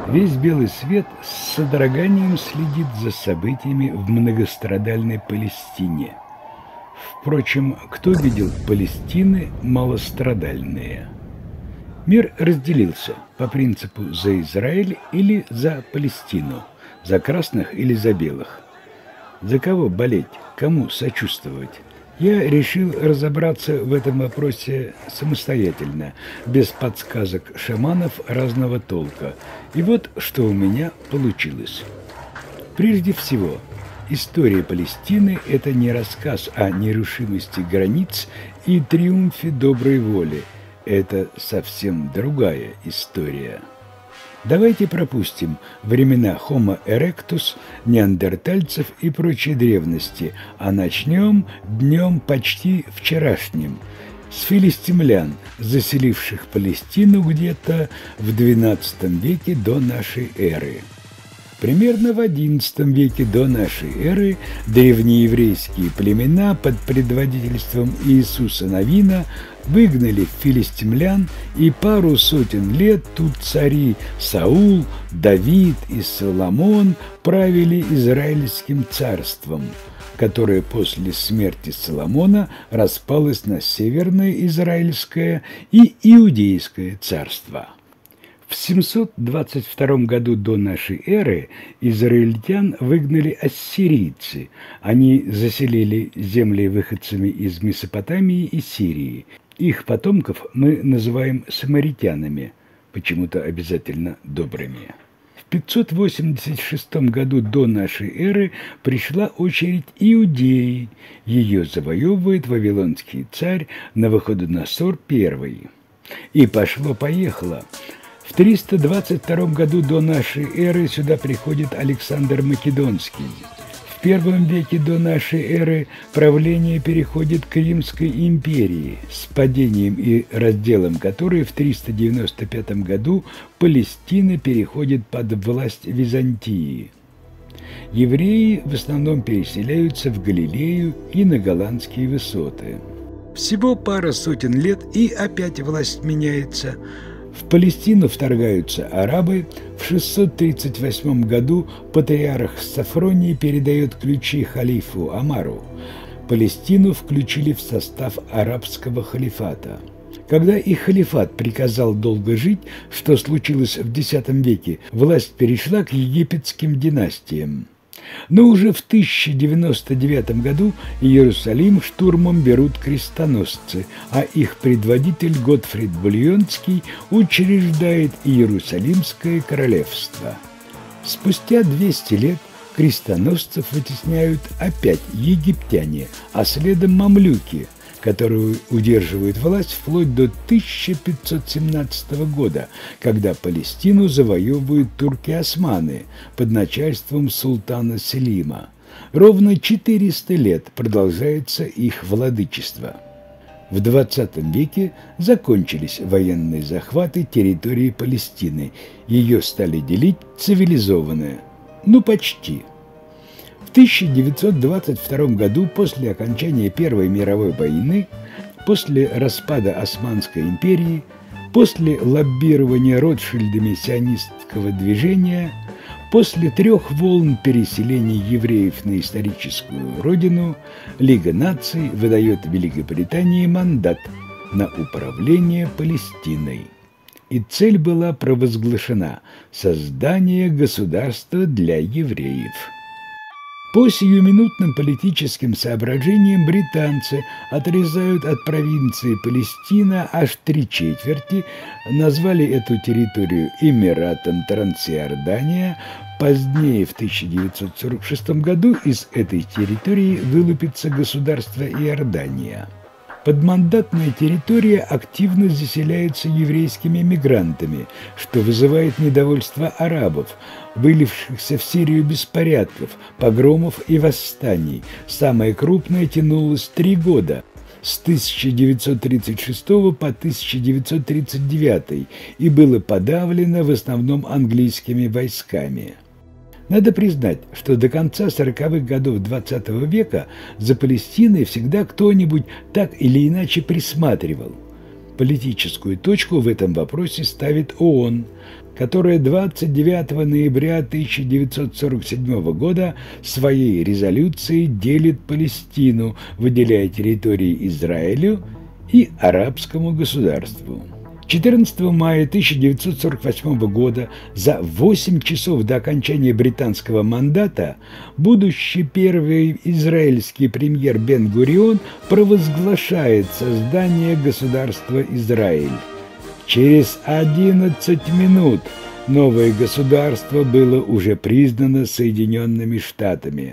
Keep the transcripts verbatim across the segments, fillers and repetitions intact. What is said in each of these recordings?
Весь белый свет с содроганием следит за событиями в многострадальной Палестине. Впрочем, кто видел Палестины малострадальные? Мир разделился по принципу «за Израиль» или «за Палестину», «за красных» или «за белых». За кого болеть, кому сочувствовать? Я решил разобраться в этом вопросе самостоятельно, без подсказок шаманов разного толка. И вот что у меня получилось. Прежде всего, история Палестины – это не рассказ о нерушимости границ и триумфе доброй воли. Это совсем другая история. Давайте пропустим времена Homo erectus, неандертальцев и прочей древности, а начнем днем почти вчерашним, с филистимлян, заселивших Палестину где-то в двенадцатом веке до нашей эры. Примерно в одиннадцатом веке до нашей эры древнееврейские племена под предводительством Иисуса Навина выгнали филистимлян, и пару сотен лет тут цари Саул, Давид и Соломон правили Израильским царством, которое после смерти Соломона распалось на Северное Израильское и Иудейское царство. В семьсот двадцать втором году до нашей эры израильтян выгнали ассирийцы. Они заселили земли выходцами из Месопотамии и Сирии. Их потомков мы называем самаритянами, почему-то обязательно добрыми. В пятьсот восемьдесят шестом году до нашей эры пришла очередь Иудеи. Ее завоевывает вавилонский царь Навуходоносор I. И пошло-поехало. В триста двадцать втором году до нашей эры сюда приходит Александр Македонский. В первом веке до нашей эры правление переходит к Римской империи, с падением и разделом которой в триста девяносто пятом году Палестина переходит под власть Византии. Евреи в основном переселяются в Галилею и на Голландские высоты. Всего пара сотен лет, и опять власть меняется. В Палестину вторгаются арабы. В шестьсот тридцать восьмом году патриарх Сафроний передает ключи халифу Амару. Палестину включили в состав арабского халифата. Когда их халифат приказал долго жить, что случилось в десятом веке, власть перешла к египетским династиям. Но уже в тысяча девяносто девятом году Иерусалим штурмом берут крестоносцы, а их предводитель Готфрид Бульонский учреждает Иерусалимское королевство. Спустя двести лет крестоносцев вытесняют опять египтяне, а следом мамлюки, которые удерживают власть вплоть до тысяча пятьсот семнадцатого года, когда Палестину завоевывают турки-османы под начальством султана Селима. Ровно четыреста лет продолжается их владычество. В двадцатом веке закончились военные захваты территории Палестины, ее стали делить цивилизованные, ну почти. В тысяча девятьсот двадцать втором году, после окончания Первой мировой войны, после распада Османской империи, после лоббирования Ротшильдами сионистского движения, после трех волн переселений евреев на историческую родину, Лига наций выдает Великобритании мандат на управление Палестиной. И цель была провозглашена – создание государства для евреев. По сиюминутным политическим соображениям британцы отрезают от провинции Палестина аж три четверти, назвали эту территорию Эмиратом Трансиордания. Позднее, в тысяча девятьсот сорок шестом году, из этой территории вылупится государство Иордания. Подмандатная территория активно заселяется еврейскими мигрантами, что вызывает недовольство арабов, вылившихся в серию беспорядков, погромов и восстаний. Самое крупное тянулось три года, с тысяча девятьсот тридцать шестого по тысяча девятьсот тридцать девятый, и было подавлено в основном английскими войсками. Надо признать, что до конца сороковых годов двадцатого века за Палестиной всегда кто-нибудь так или иначе присматривал. Политическую точку в этом вопросе ставит ООН, которая двадцать девятого ноября тысяча девятьсот сорок седьмого года своей резолюцией делит Палестину, выделяя территории Израилю и арабскому государству. четырнадцатого мая тысяча девятьсот сорок восьмого года, за восемь часов до окончания британского мандата, будущий первый израильский премьер Бен-Гурион провозглашает создание государства Израиль. Через одиннадцать минут новое государство было уже признано Соединенными Штатами.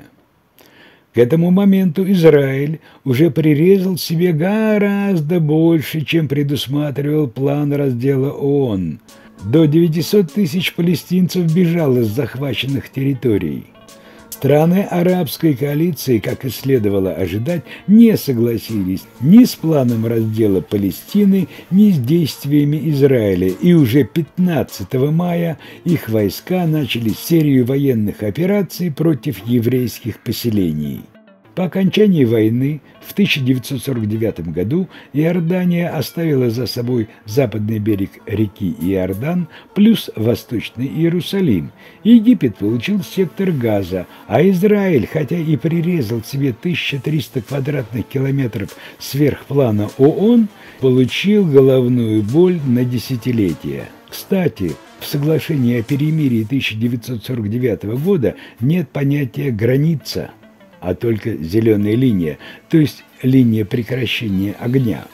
К этому моменту Израиль уже прирезал себе гораздо больше, чем предусматривал план раздела ООН. До девятисот тысяч палестинцев бежало с захваченных территорий. Страны арабской коалиции, как и следовало ожидать, не согласились ни с планом раздела Палестины, ни с действиями Израиля, и уже пятнадцатого мая их войска начали серию военных операций против еврейских поселений. По окончании войны в тысяча девятьсот сорок девятом году Иордания оставила за собой западный берег реки Иордан плюс Восточный Иерусалим. Египет получил сектор Газа, а Израиль, хотя и прирезал себе тысячу триста квадратных километров сверх плана ООН, получил головную боль на десятилетия. Кстати, в соглашении о перемирии тысяча девятьсот сорок девятого года нет понятия «граница», а только зеленая линия, то есть линия прекращения огня.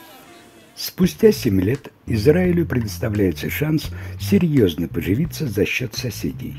Спустя семь лет Израилю предоставляется шанс серьезно поживиться за счет соседей.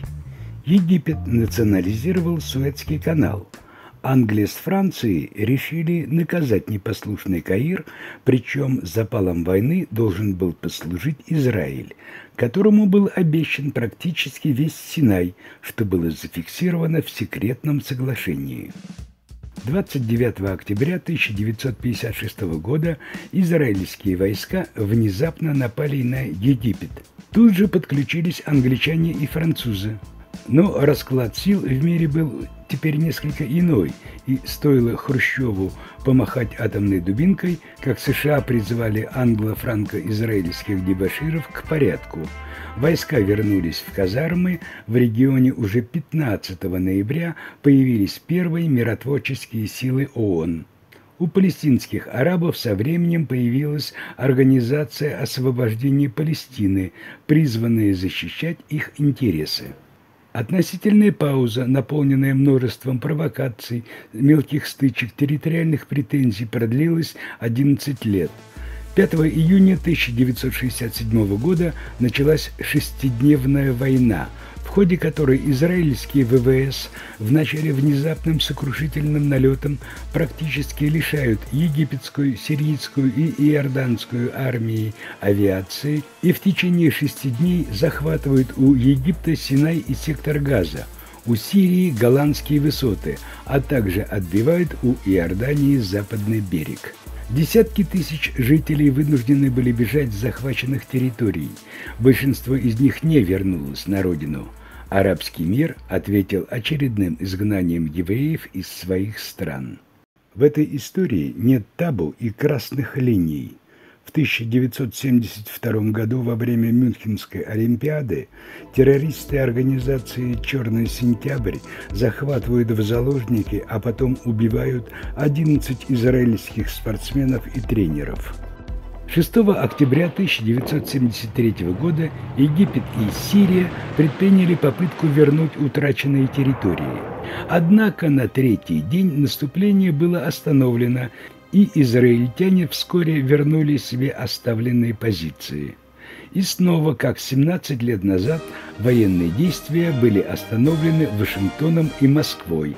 Египет национализировал Суэцкий канал. Англия с Францией решили наказать непослушный Каир, причем запалом войны должен был послужить Израиль, которому был обещан практически весь Синай, что было зафиксировано в секретном соглашении. двадцать девятого октября тысяча девятьсот пятьдесят шестого года израильские войска внезапно напали на Египет. Тут же подключились англичане и французы. Но расклад сил в мире был теперь несколько иной, и стоило Хрущеву помахать атомной дубинкой, как США призывали англо-франко-израильских дебоширов к порядку. Войска вернулись в казармы, в регионе уже пятнадцатого ноября появились первые миротворческие силы ООН. У палестинских арабов со временем появилась Организация освобождения Палестины, призванная защищать их интересы. Относительная пауза, наполненная множеством провокаций, мелких стычек, территориальных претензий, продлилась одиннадцать лет. пятого июня тысяча девятьсот шестьдесят седьмого года началась шестидневная война, в ходе которой израильские ВВС вначале внезапным сокрушительным налетом практически лишают египетскую, сирийскую и иорданскую армии авиации и в течение шести дней захватывают у Египта Синай и сектор Газа, у Сирии Голландские высоты, а также отбивают у Иордании западный берег. Десятки тысяч жителей вынуждены были бежать с захваченных территорий. Большинство из них не вернулось на родину. Арабский мир ответил очередным изгнанием евреев из своих стран. В этой истории нет табу и красных линий. В тысяча девятьсот семьдесят втором году во время Мюнхенской Олимпиады террористы организации «Черный сентябрь» захватывают в заложники, а потом убивают одиннадцать израильских спортсменов и тренеров. шестого октября тысяча девятьсот семьдесят третьего года Египет и Сирия предприняли попытку вернуть утраченные территории. Однако на третий день наступление было остановлено, и израильтяне вскоре вернули себе оставленные позиции. И снова, как семнадцать лет назад, военные действия были остановлены Вашингтоном и Москвой.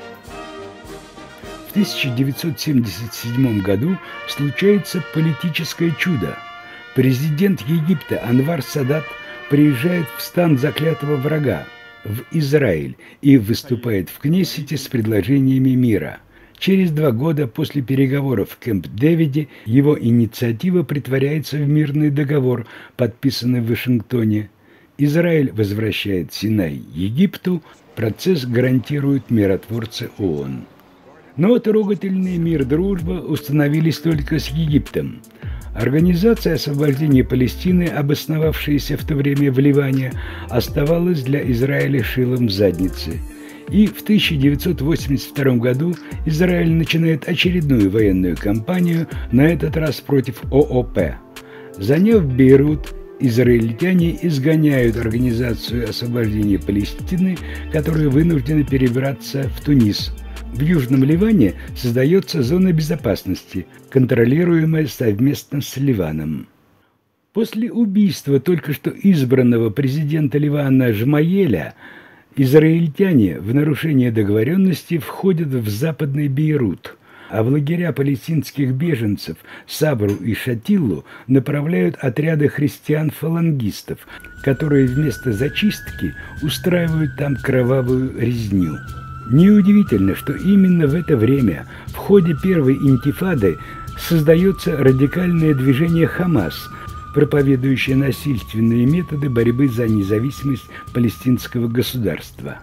В тысяча девятьсот семьдесят седьмом году случается политическое чудо. Президент Египта Анвар Садат приезжает в стан заклятого врага, в Израиль, и выступает в Кнессете с предложениями мира. Через два года после переговоров в Кэмп-Дэвиде его инициатива притворяется в мирный договор, подписанный в Вашингтоне. Израиль возвращает Синай Египту, процесс гарантируют миротворцы ООН. Но трогательный мир, дружба установились только с Египтом. Организация освобождения Палестины, обосновавшаяся в то время в Ливане, оставалась для Израиля шилом в заднице. И в тысяча девятьсот восемьдесят втором году Израиль начинает очередную военную кампанию, на этот раз против ООП. Заняв Бейрут, израильтяне изгоняют Организацию освобождения Палестины, которая вынуждена перебраться в Тунис. В Южном Ливане создается зона безопасности, контролируемая совместно с Ливаном. После убийства только что избранного президента Ливана Жмаеля израильтяне в нарушение договоренности входят в западный Бейрут, а в лагеря палестинских беженцев Сабру и Шатилу направляют отряды христиан-фалангистов, которые вместо зачистки устраивают там кровавую резню. Неудивительно, что именно в это время, в ходе первой интифады, создается радикальное движение «Хамас», проповедующее насильственные методы борьбы за независимость палестинского государства.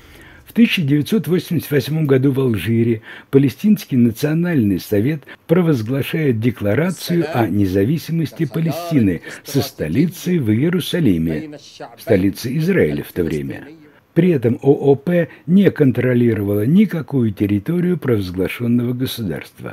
В тысяча девятьсот восемьдесят восьмом году в Алжире Палестинский национальный совет провозглашает декларацию о независимости Палестины со столицей в Иерусалиме, столицей Израиля в то время. При этом ООП не контролировала никакую территорию провозглашенного государства.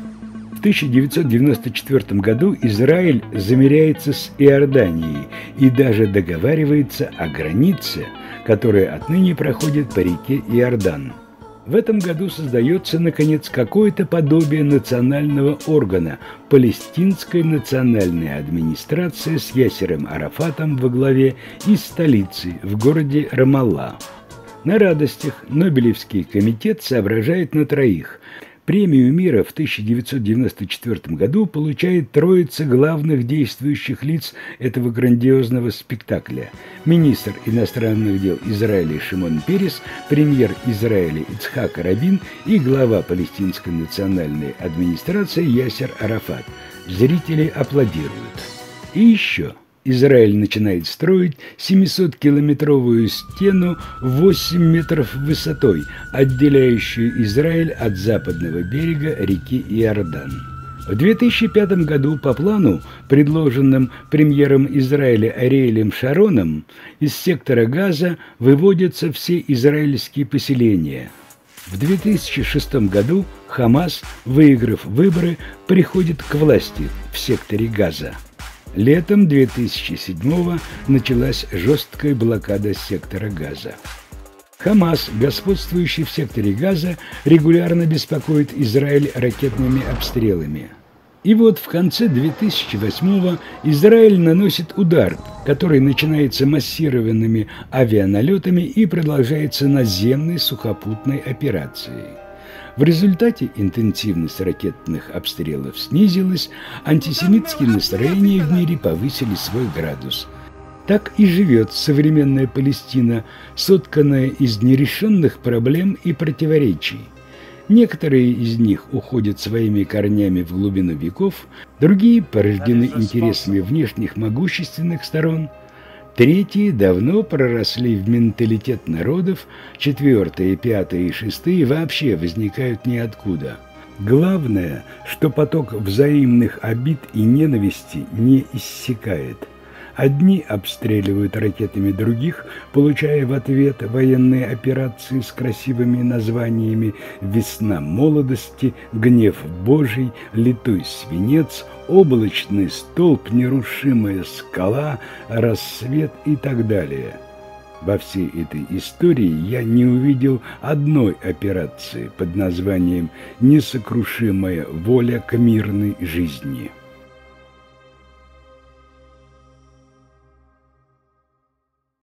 В тысяча девятьсот девяносто четвёртом году Израиль замиряется с Иорданией и даже договаривается о границе, которая отныне проходит по реке Иордан. В этом году создается, наконец, какое-то подобие национального органа – Палестинская национальная администрация с Ясером Арафатом во главе и столицей в городе Рамалла. На радостях Нобелевский комитет соображает на троих. Премию мира в тысяча девятьсот девяносто четвёртом году получает троица главных действующих лиц этого грандиозного спектакля. Министр иностранных дел Израиля Шимон Перес, премьер Израиля Ицхак Рабин и глава палестинской национальной администрации Ясер Арафат. Зрители аплодируют. И еще. Израиль начинает строить семисоткилометровую стену восемь метров высотой, отделяющую Израиль от западного берега реки Иордан. В две тысячи пятом году по плану, предложенным премьером Израиля Ариэлем Шароном, из сектора Газа выводятся все израильские поселения. В две тысячи шестом году Хамас, выиграв выборы, приходит к власти в секторе Газа. Летом две тысячи седьмого началась жесткая блокада сектора Газа. Хамас, господствующий в секторе Газа, регулярно беспокоит Израиль ракетными обстрелами. И вот в конце две тысячи восьмого Израиль наносит удар, который начинается массированными авианалетами и продолжается наземной сухопутной операцией. В результате интенсивность ракетных обстрелов снизилась, антисемитские настроения в мире повысили свой градус. Так и живет современная Палестина, сотканная из нерешенных проблем и противоречий. Некоторые из них уходят своими корнями в глубину веков, другие порождены интересами внешних могущественных сторон, третьи давно проросли в менталитет народов, четвертые, пятые и шестые вообще возникают ниоткуда. Главное, что поток взаимных обид и ненависти не иссякает. Одни обстреливают ракетами других, получая в ответ военные операции с красивыми названиями «Весна молодости», «Гнев Божий», «Литой свинец», «Облачный столб», «Нерушимая скала», «Рассвет» и так далее. Во всей этой истории я не увидел одной операции под названием «Несокрушимая воля к мирной жизни».